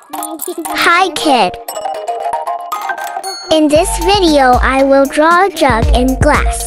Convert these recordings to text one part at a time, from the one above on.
Hi kid. In this video I will draw a jug and glass.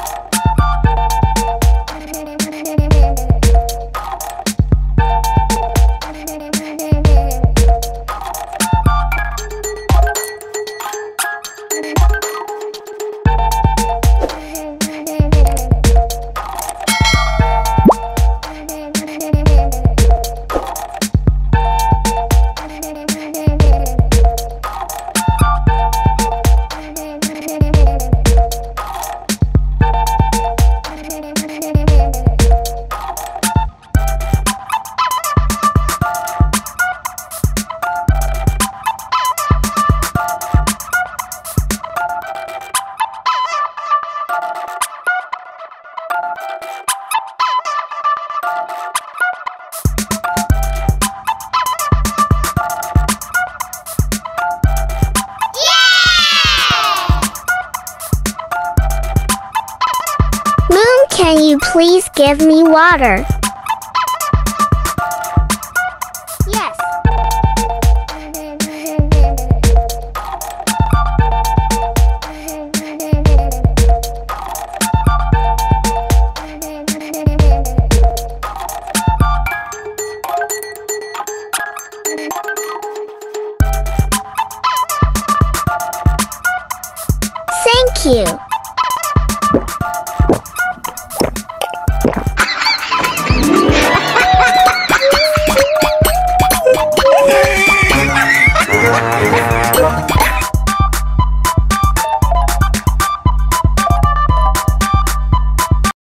Can you please give me water? Yes. Thank you.